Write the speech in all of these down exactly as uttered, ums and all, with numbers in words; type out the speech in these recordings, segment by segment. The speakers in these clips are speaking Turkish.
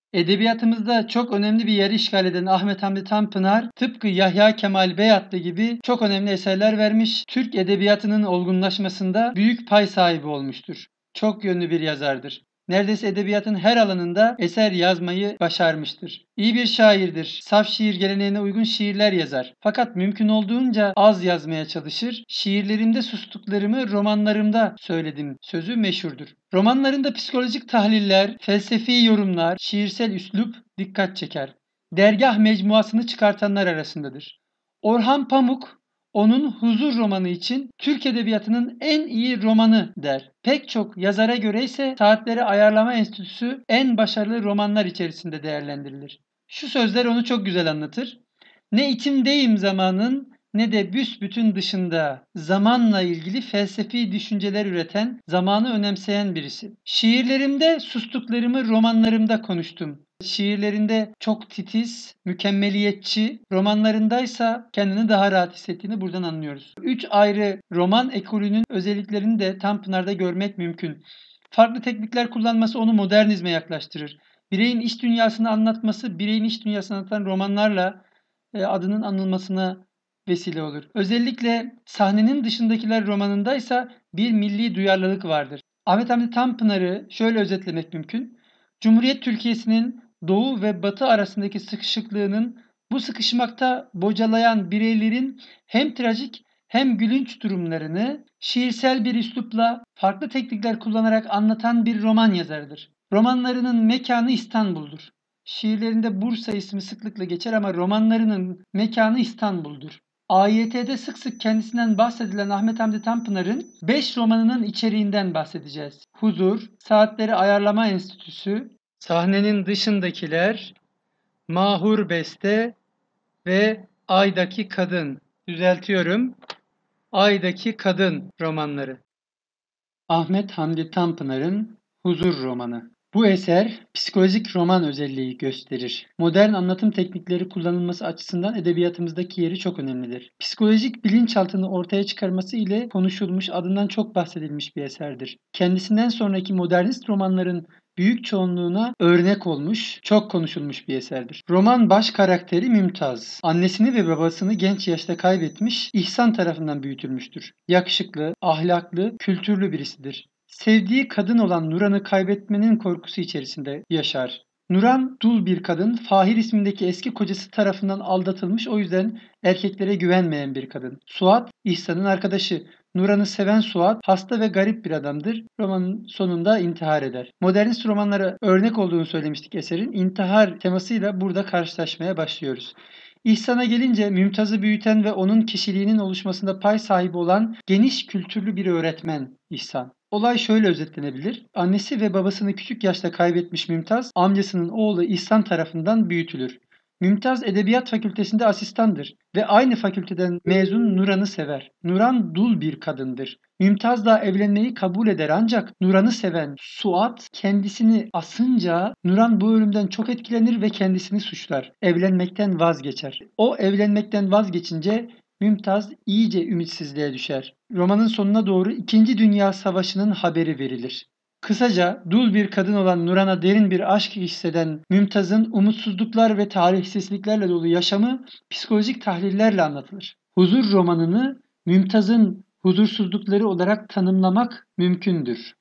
Edebiyatımızda çok önemli bir yeri işgal eden Ahmet Hamdi Tanpınar, tıpkı Yahya Kemal Beyatlı gibi çok önemli eserler vermiş, Türk edebiyatının olgunlaşmasında büyük pay sahibi olmuştur. Çok yönlü bir yazardır. Neredeyse edebiyatın her alanında eser yazmayı başarmıştır. İyi bir şairdir. Saf şiir geleneğine uygun şiirler yazar. Fakat mümkün olduğunca az yazmaya çalışır. Şiirlerimde sustuklarımı romanlarımda söyledim sözü meşhurdur. Romanlarında psikolojik tahliller, felsefi yorumlar, şiirsel üslup dikkat çeker. Dergah mecmuasını çıkartanlar arasındadır. Orhan Pamuk onun Huzur romanı için Türk edebiyatının en iyi romanı der. Pek çok yazara göre ise Saatleri Ayarlama Enstitüsü en başarılı romanlar içerisinde değerlendirilir. Şu sözler onu çok güzel anlatır. Ne içimdeyim zamanın ne de büsbütün dışında zamanla ilgili felsefi düşünceler üreten, zamanı önemseyen birisi. Şiirlerimde sustuklarımı romanlarımda konuştum. Şiirlerinde çok titiz, mükemmeliyetçi, romanlarındaysa kendini daha rahat hissettiğini buradan anlıyoruz. Üç ayrı roman ekolünün özelliklerini de Tanpınar'da görmek mümkün. Farklı teknikler kullanması onu modernizme yaklaştırır. Bireyin iç dünyasını anlatması, bireyin iç dünyasını anlatan romanlarla e, adının anılmasına vesile olur. Özellikle Sahnenin Dışındakiler romanındaysa bir milli duyarlılık vardır. Ahmet Hamdi Tanpınar'ı şöyle özetlemek mümkün. Cumhuriyet Türkiye'sinin Doğu ve Batı arasındaki sıkışıklığının bu sıkışmakta bocalayan bireylerin hem trajik hem gülünç durumlarını şiirsel bir üslupla farklı teknikler kullanarak anlatan bir roman yazarıdır. Romanlarının mekanı İstanbul'dur. Şiirlerinde Bursa ismi sıklıkla geçer ama romanlarının mekanı İstanbul'dur. A Y T'de sık sık kendisinden bahsedilen Ahmet Hamdi Tanpınar'ın beş romanının içeriğinden bahsedeceğiz. Huzur, Saatleri Ayarlama Enstitüsü, Sahnenin Dışındakiler, Mahur Beste ve Ay'daki Kadın. Düzeltiyorum. Ay'daki Kadın romanları. Ahmet Hamdi Tanpınar'ın Huzur romanı. Bu eser psikolojik roman özelliği gösterir. Modern anlatım teknikleri kullanılması açısından edebiyatımızdaki yeri çok önemlidir. Psikolojik bilinçaltını ortaya çıkarması ile konuşulmuş, adından çok bahsedilmiş bir eserdir. Kendisinden sonraki modernist romanların büyük çoğunluğuna örnek olmuş, çok konuşulmuş bir eserdir. Roman baş karakteri Mümtaz. Annesini ve babasını genç yaşta kaybetmiş, İhsan tarafından büyütülmüştür. Yakışıklı, ahlaklı, kültürlü birisidir. Sevdiği kadın olan Nuran'ı kaybetmenin korkusu içerisinde yaşar. Nuran dul bir kadın, Fahir ismindeki eski kocası tarafından aldatılmış, o yüzden erkeklere güvenmeyen bir kadın. Suat, İhsan'ın arkadaşı. Nuran'ı seven Suat hasta ve garip bir adamdır. Romanın sonunda intihar eder. Modernist romanlara örnek olduğunu söylemiştik eserin. İntihar temasıyla burada karşılaşmaya başlıyoruz. İhsan'a gelince Mümtaz'ı büyüten ve onun kişiliğinin oluşmasında pay sahibi olan geniş kültürlü bir öğretmen İhsan. Olay şöyle özetlenebilir. Annesi ve babasını küçük yaşta kaybetmiş Mümtaz, amcasının oğlu İhsan tarafından büyütülür. Mümtaz Edebiyat Fakültesinde asistandır ve aynı fakülteden mezun Nuran'ı sever. Nuran dul bir kadındır. Mümtaz da evlenmeyi kabul eder ancak Nuran'ı seven Suat kendisini asınca Nuran bu ölümden çok etkilenir ve kendisini suçlar. Evlenmekten vazgeçer. O evlenmekten vazgeçince Mümtaz iyice ümitsizliğe düşer. Romanın sonuna doğru İkinci Dünya Savaşı'nın haberi verilir. Kısaca dul bir kadın olan Nuran'a derin bir aşk hisseden Mümtaz'ın umutsuzluklar ve talihsizliklerle dolu yaşamı psikolojik tahlillerle anlatılır. Huzur romanını Mümtaz'ın huzursuzlukları olarak tanımlamak mümkündür.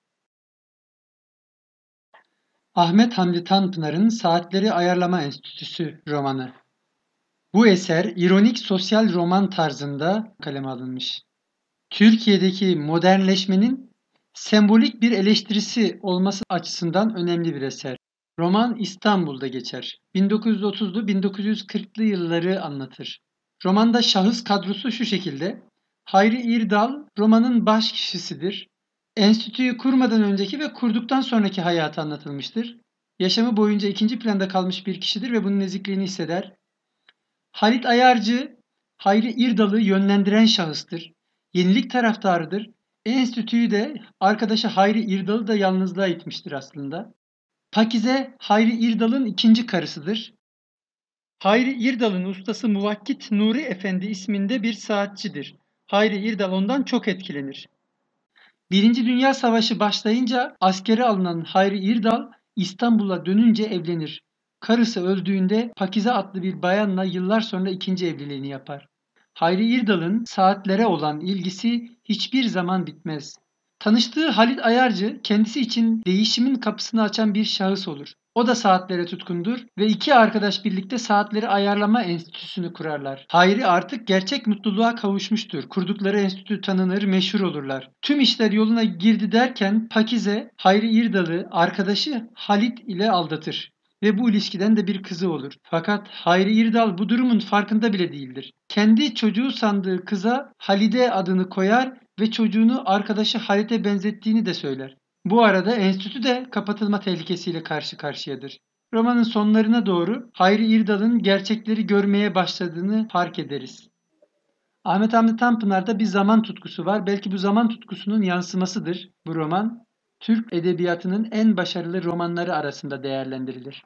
Ahmet Hamdi Tanpınar'ın Saatleri Ayarlama Enstitüsü romanı. Bu eser ironik sosyal roman tarzında kaleme alınmış. Türkiye'deki modernleşmenin sembolik bir eleştirisi olması açısından önemli bir eser. Roman İstanbul'da geçer. bin dokuz yüz otuzlu bin dokuz yüz kırklı yılları anlatır. Romanda şahıs kadrosu şu şekilde. Hayri İrdal romanın baş kişisidir. Enstitüyü kurmadan önceki ve kurduktan sonraki hayatı anlatılmıştır. Yaşamı boyunca ikinci planda kalmış bir kişidir ve bunun ezikliğini hisseder. Halit Ayarcı, Hayri İrdal'ı yönlendiren şahıstır. Yenilik taraftarıdır. Enstitüyü de arkadaşı Hayri İrdal'ı da yalnızlığa itmiştir aslında. Pakize, Hayri İrdal'ın ikinci karısıdır. Hayri İrdal'ın ustası Muvakkit Nuri Efendi isminde bir saatçidir. Hayri İrdal ondan çok etkilenir. Birinci Dünya Savaşı başlayınca askere alınan Hayri İrdal İstanbul'a dönünce evlenir. Karısı öldüğünde Pakize adlı bir bayanla yıllar sonra ikinci evliliğini yapar. Hayri İrdal'ın saatlere olan ilgisi hiçbir zaman bitmez. Tanıştığı Halit Ayarcı kendisi için değişimin kapısını açan bir şahıs olur. O da saatlere tutkundur ve iki arkadaş birlikte saatleri ayarlama enstitüsünü kurarlar. Hayri artık gerçek mutluluğa kavuşmuştur. Kurdukları enstitü tanınır, meşhur olurlar. Tüm işler yoluna girdi derken Pakize, Hayri İrdal'ı arkadaşı Halit ile aldatır ve bu ilişkiden de bir kızı olur. Fakat Hayri İrdal bu durumun farkında bile değildir. Kendi çocuğu sandığı kıza Halide adını koyar ve çocuğunu arkadaşı Halit'e benzettiğini de söyler. Bu arada enstitü de kapatılma tehlikesiyle karşı karşıyadır. Romanın sonlarına doğru Hayri İrdal'ın gerçekleri görmeye başladığını fark ederiz. Ahmet Hamdi Tanpınar'da bir zaman tutkusu var. Belki bu zaman tutkusunun yansımasıdır bu roman. Türk edebiyatının en başarılı romanları arasında değerlendirilir.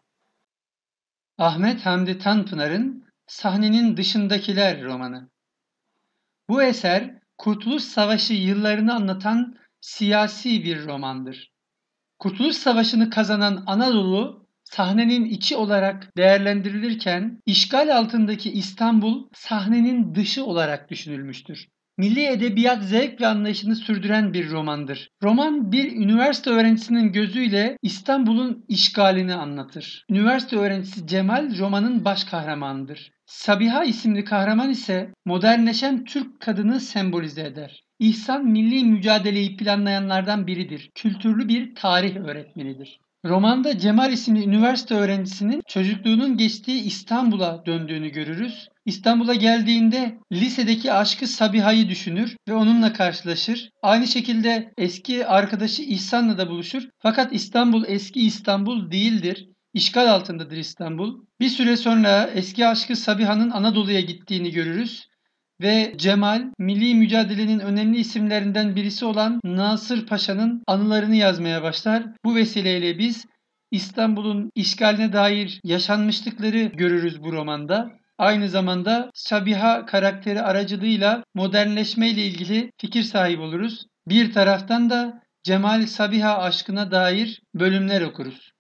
Ahmet Hamdi Tanpınar'ın Sahnenin Dışındakiler romanı. Bu eser Kurtuluş Savaşı yıllarını anlatan siyasi bir romandır. Kurtuluş Savaşı'nı kazanan Anadolu sahnenin içi olarak değerlendirilirken işgal altındaki İstanbul sahnenin dışı olarak düşünülmüştür. Milli edebiyat zevk ve anlayışını sürdüren bir romandır. Roman bir üniversite öğrencisinin gözüyle İstanbul'un işgalini anlatır. Üniversite öğrencisi Cemal romanın baş kahramanıdır. Sabiha isimli kahraman ise modernleşen Türk kadını sembolize eder. İhsan milli mücadeleyi planlayanlardan biridir. Kültürlü bir tarih öğretmenidir. Romanda Cemal isimli üniversite öğrencisinin çocukluğunun geçtiği İstanbul'a döndüğünü görürüz. İstanbul'a geldiğinde lisedeki aşkı Sabiha'yı düşünür ve onunla karşılaşır. Aynı şekilde eski arkadaşı İhsan'la da buluşur. Fakat İstanbul eski İstanbul değildir. İşgal altındadır İstanbul. Bir süre sonra eski aşkı Sabiha'nın Anadolu'ya gittiğini görürüz. Ve Cemal, milli mücadelenin önemli isimlerinden birisi olan Nasır Paşa'nın anılarını yazmaya başlar. Bu vesileyle biz İstanbul'un işgaline dair yaşanmışlıkları görürüz bu romanda. Aynı zamanda Sabiha karakteri aracılığıyla modernleşme ile ilgili fikir sahibi oluruz. Bir taraftan da Cemal Sabiha aşkına dair bölümler okuruz.